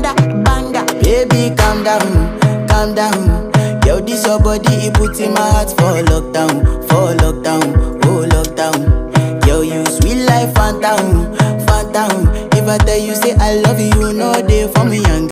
another banger. Baby, calm down, calm down. Yo, this your body, it puts in my heart for lockdown, oh lockdown. Yo, you sweet life, phantom, phantom. If I tell you say I love you, no day for me young.